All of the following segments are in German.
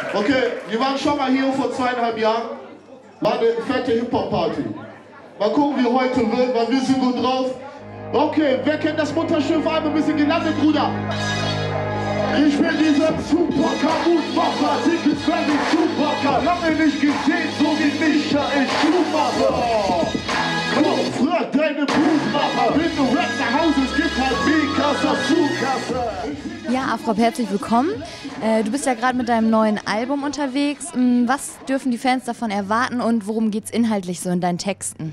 Okay, wir waren schon mal hier vor 2,5 Jahren. War eine fette Hip-Hop-Party. Mal gucken, wie heute wird, weil wir sind gut drauf. Okay, wer kennt das Mutterschiff-Album? Wir sind gelandet, Bruder. Ich bin dieser Supercar-Mutmacher, dickes Fertig Supercar. Lange nicht gesehen, so wie Michael Schumacher. Komm, früher deine Buchmacher. Wenn du rappst nach Hause, es gibt halt B-Kasse, Zukasse. Ja, Afrop, herzlich willkommen. Du bist ja gerade mit deinem neuen Album unterwegs. Was dürfen die Fans davon erwarten und worum geht's inhaltlich so in deinen Texten?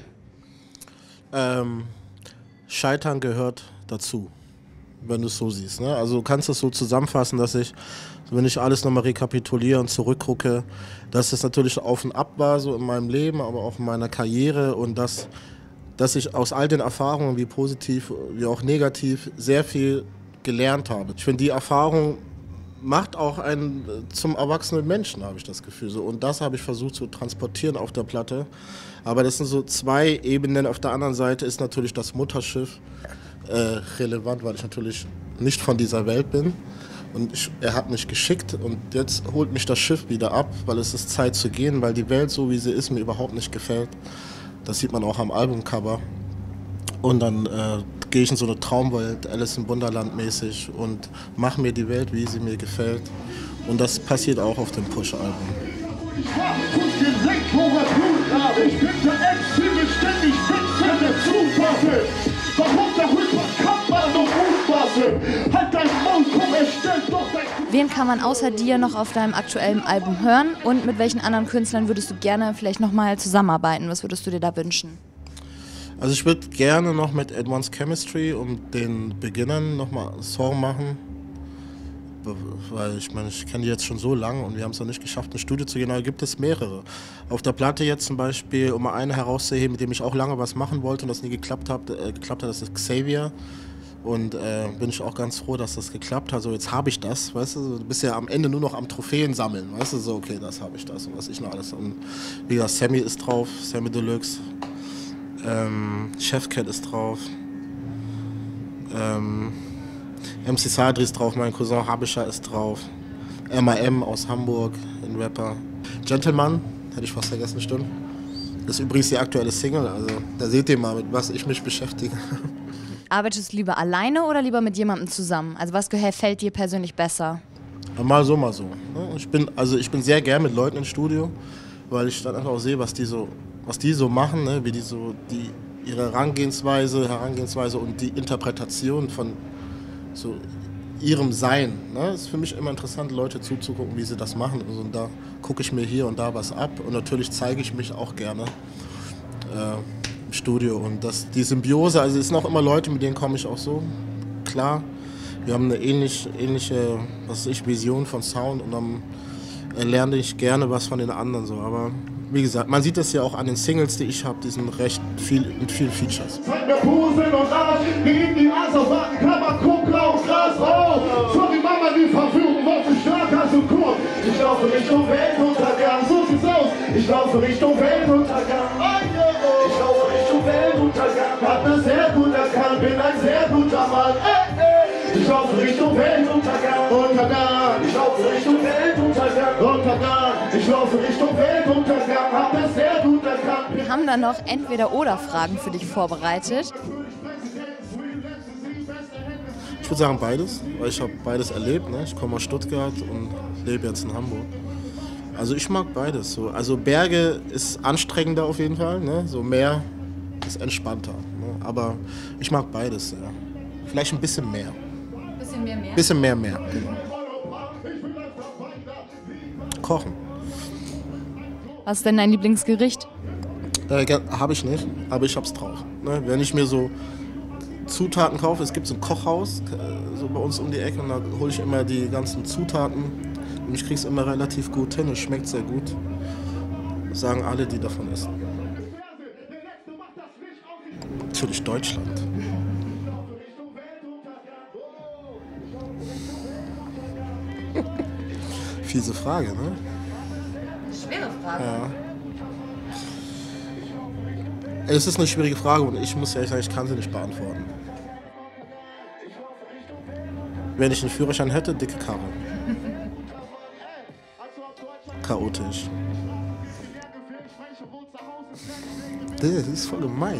Scheitern gehört dazu, wenn du es so siehst. Ne? Also du kannst es so zusammenfassen, dass ich, wenn ich alles nochmal rekapituliere und zurückgucke, dass es natürlich auf und ab war, so in meinem Leben, aber auch in meiner Karriere und dass ich aus all den Erfahrungen, wie positiv, wie auch negativ, sehr viel gelernt habe. Ich finde, die Erfahrung macht auch einen zum erwachsenen Menschen, habe ich das Gefühl. So. Und das habe ich versucht zu transportieren auf der Platte. Aber das sind so zwei Ebenen. Auf der anderen Seite ist natürlich das Mutterschiff relevant, weil ich natürlich nicht von dieser Welt bin. Und er hat mich geschickt und jetzt holt mich das Schiff wieder ab, weil es ist Zeit zu gehen, weil die Welt, so wie sie ist, mir überhaupt nicht gefällt. Das sieht man auch am Albumcover. Und dann gehe ich in so eine Traumwelt, Alice im Wunderland mäßig und mache mir die Welt, wie sie mir gefällt. Und das passiert auch auf dem Push-Album. Ich bin der MC, beständig Witze der Zutaten. Warum der Rhythmus kann man noch umfassen? Halt dein Maul, komm, erstell doch dein... Wen kann man außer dir noch auf deinem aktuellen Album hören? Und mit welchen anderen Künstlern würdest du gerne vielleicht nochmal zusammenarbeiten? Was würdest du dir da wünschen? Also ich würde gerne noch mit Advanced Chemistry und den Beginnern nochmal einen Song machen. Weil ich meine, ich kenne die jetzt schon so lange und wir haben es noch nicht geschafft, ins Studio zu gehen, aber gibt es mehrere. Auf der Platte jetzt zum Beispiel, um mal einen herauszuheben, mit dem ich auch lange was machen wollte und das nie geklappt hat, das ist Xavier. Und bin ich auch ganz froh, dass das geklappt hat. So, jetzt habe ich das, weißt du, du bist ja am Ende nur noch am Trophäen sammeln, weißt du, so, okay, das habe ich das und was ich noch alles. Und wie gesagt, Sammy ist drauf, Sammy Deluxe, Chefcat ist drauf, MC Sadri ist drauf, mein Cousin Habischer ist drauf, M.I.M. aus Hamburg, ein Rapper. Gentleman, hätte ich fast vergessen, stimmt. Das ist übrigens die aktuelle Single, also da seht ihr mal, mit was ich mich beschäftige. Arbeitest du lieber alleine oder lieber mit jemandem zusammen? Also was gefällt dir persönlich besser? Mal so, mal so. Ich bin sehr gern mit Leuten im Studio, weil ich dann einfach auch sehe, was die so machen, ne? Wie ihre Herangehensweise und die Interpretation von so ihrem Sein. Ne? Es ist für mich immer interessant, Leute zuzugucken, wie sie das machen. Also, und da gucke ich mir hier und da was ab. Und natürlich zeige ich mich auch gerne im Studio. Und die Symbiose, also es sind auch immer Leute, mit denen komme ich auch so klar. Wir haben eine ähnliche Vision von Sound und dann lerne ich gerne was von den anderen. So. Aber wie gesagt, man sieht das ja auch an den Singles, die ich habe, die sind recht viel mit vielen Features. Zeig mir Posen und Arsch, gegen die Asserwarten, Kammer, guck raus, Gras raus. Sorry Mama, die Verführung war zu stark, also kurz. Ich laufe Richtung Weltuntergang, so sieht's aus. Ich laufe Richtung Weltuntergang, ich laufe Richtung Weltuntergang. Hab das sehr gut erkannt, bin ein sehr guter Mann. Ich laufe Richtung Weltuntergang, Untergang. Ich laufe Richtung Weltuntergang, Untergang. Ich laufe Richtung Weltuntergang, hab das sehr gut erkannt. Wir haben dann noch Entweder-oder-Fragen für dich vorbereitet. Ich würde sagen beides, weil ich habe beides erlebt. Ne? Ich komme aus Stuttgart und lebe jetzt in Hamburg. Also ich mag beides. So. Also Berge ist anstrengender auf jeden Fall, ne? So Meer ist entspannter. Ne? Aber ich mag beides. Ja. Vielleicht ein bisschen mehr. Bisschen mehr. Genau. Kochen. Was ist denn dein Lieblingsgericht? Habe ich nicht, aber ich hab's drauf. Ne? Wenn ich mir so Zutaten kaufe, es gibt so ein Kochhaus so bei uns um die Ecke und da hole ich immer die ganzen Zutaten und ich krieg's immer relativ gut hin, es schmeckt sehr gut. Das sagen alle, die davon essen. Natürlich Deutschland. Fiese Frage, ne? Schwere Frage. Ja. Es ist eine schwierige Frage und ich muss ehrlich sagen, ich kann sie nicht beantworten. Wenn ich einen Führerschein hätte, dicke Karre. chaotisch. Das ist voll gemein.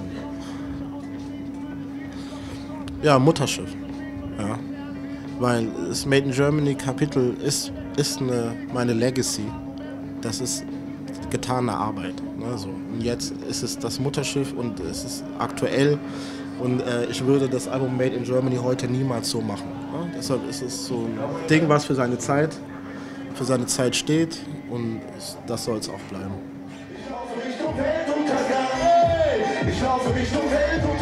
Ja, Mutterschiff. Ja. Weil das Made in Germany Kapitel ist meine Legacy. Das ist getane Arbeit. Ne, so. Und jetzt ist es das Mutterschiff und es ist aktuell. Und ich würde das Album Made in Germany heute niemals so machen. Ne? Deshalb ist es so ein Ding, was für seine Zeit steht. Und das soll es auch bleiben. Ich laufe Richtung Weltuntergang, ey! Ich laufe Richtung Weltuntergang.